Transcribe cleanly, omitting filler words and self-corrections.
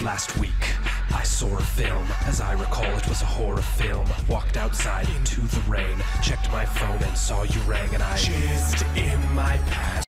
Last week, I saw a film. As I recall, it was a horror film. Walked outside into the rain, checked my phone and saw you rang, and I jizzed in my pants.